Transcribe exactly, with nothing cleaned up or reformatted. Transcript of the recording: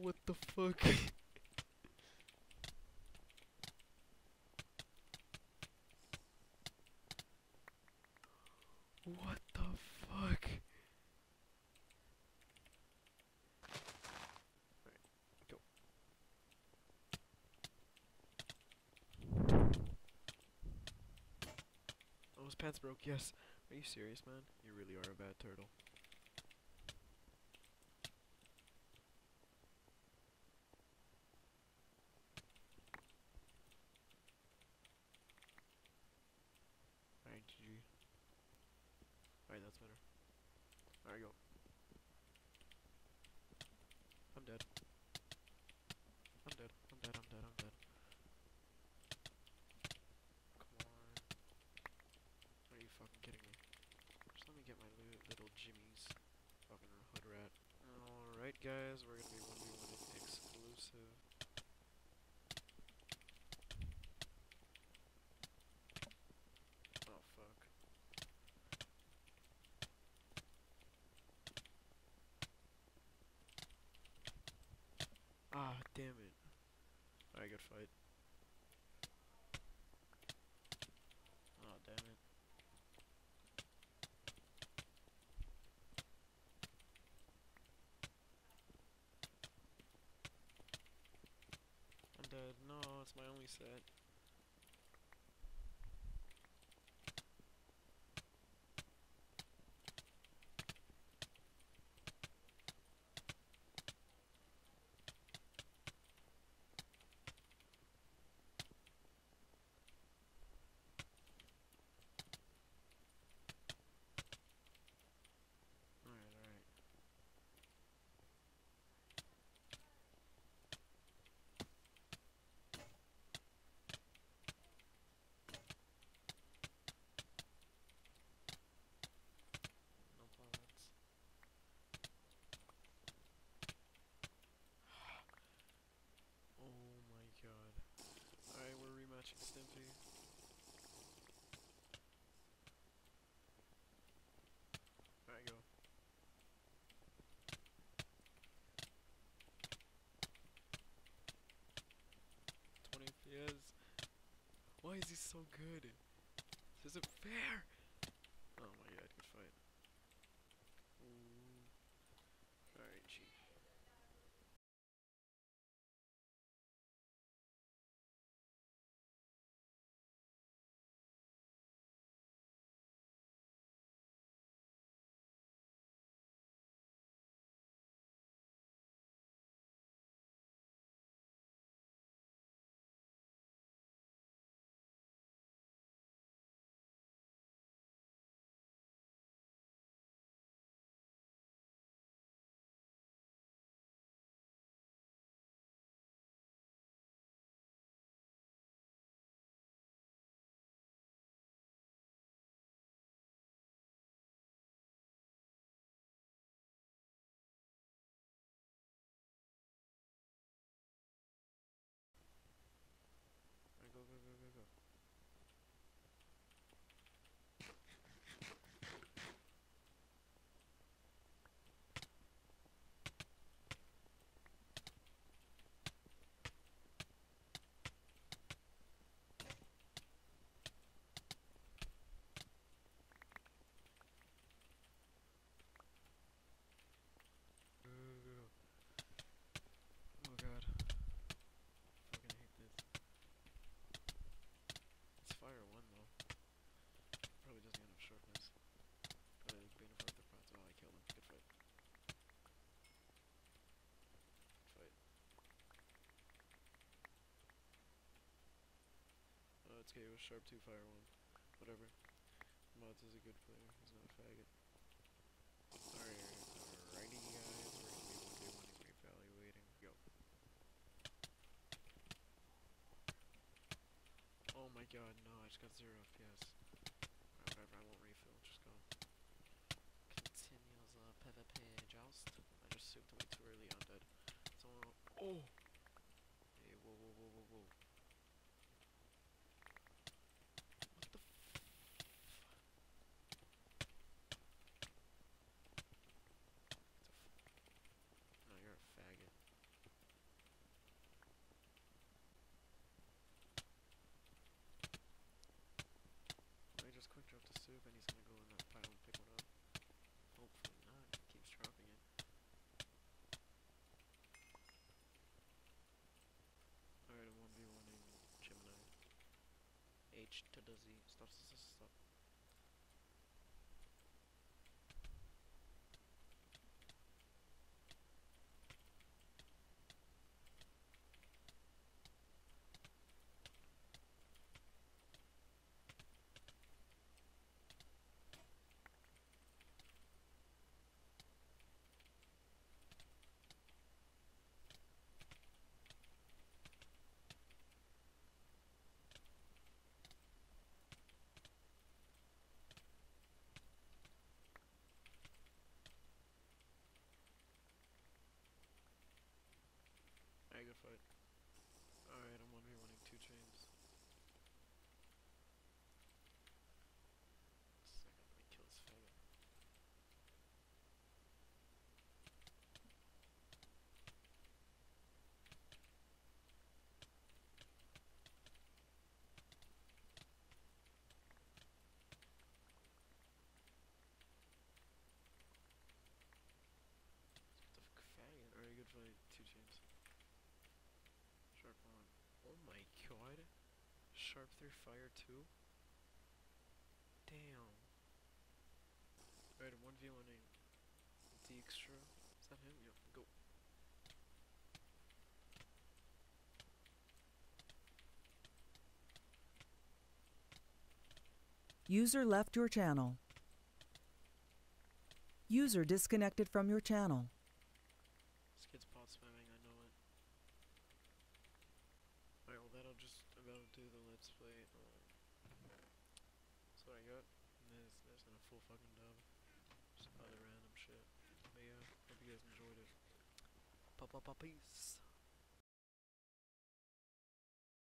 What the fuck? What the fuck? Alright, go. Oh, his pants broke, yes. Are you serious, man? You really are a bad turtle. Alright, G G. Alright, that's better. Alright, go. I'm dead. I'm dead. I'm dead. I'm dead. I'm dead. Come on. Are you fucking kidding me? Just let me get my li little jimmies. Fucking hood rat. Alright, guys, we're gonna be one v one exclusive. Oh, fuck. Ah, damn it. Alright, good fight. Oh, damn it. I'm dead. No, it's my only set. Alright, alright. No pallets. Oh my god. Alright, we're rematching Stimpy. Alright, go. twenty F P S. Why is he so good? This isn't fair! Oh my god, good fight. Ooh. Alright, G. Alright, go, go, go, go, go. Go, go, go, go. Oh god. Fucking hate this. It's fire one though. Probably doesn't get enough sharpness. Probably like Bane of Arthropods. Oh, I killed him. Good fight. Good fight. Oh, it's okay. It was sharp two, fire one. Whatever. Mods is a good player. He's not a faggot. Alright, alrighty guys. We're gonna be one v one reevaluating. Go. Oh my god, no, I just got zero F P S. Alright, whatever, I won't refill, just go. Continues uh, PvP joust. I just souped away too early, I'm dead. Someone. Oh! Hey, whoa, whoa, whoa, whoa, whoa. What the f. No, you're a faggot. H to the Z. Stop, stop, stop, stop. Alright, good fight. Alright, I'm one v one-ing two chains. Second, let me kill this faggot. What the fuck, faggot? Alright, good fight. Two chains. Sharp on. Oh my god. Sharp through fire too? Damn. Alright, I'm one v one-ing Dijkstra. Is that him? Yep, go. User left your channel. User disconnected from your channel. This kid's pot spamming, I know it. Alright, well that'll just about do the let's play. Um, that's what I got. And there's, there's not a full fucking dub. Just other random shit. But yeah, hope you guys enjoyed it. Pa pa pa peace.